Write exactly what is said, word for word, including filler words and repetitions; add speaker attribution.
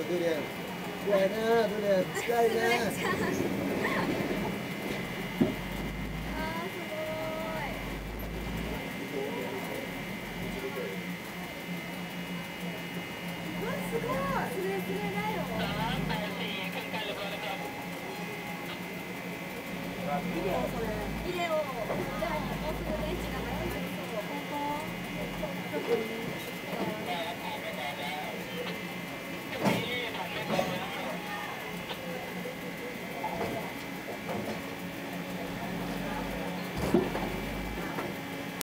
Speaker 1: ドリアン。近いな、ドリアン、近いな。
Speaker 2: すごい、スレスレだよ。ビデオそれ。ビデオ。じゃあもうすぐ電池がなくなりそう。本当。特に。